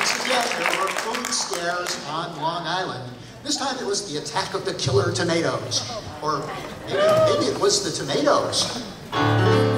Once again, there were food scares on Long Island. This time it was the attack of the killer tomatoes. Or maybe it was the tomatoes.